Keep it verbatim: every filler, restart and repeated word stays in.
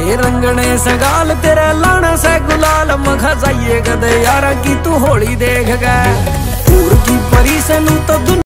तेरे रंगने सगाल तेरे लाना से गुलाल मखा जाइए गदे यारा की तू होली देख गए। पूर की परी से नू तो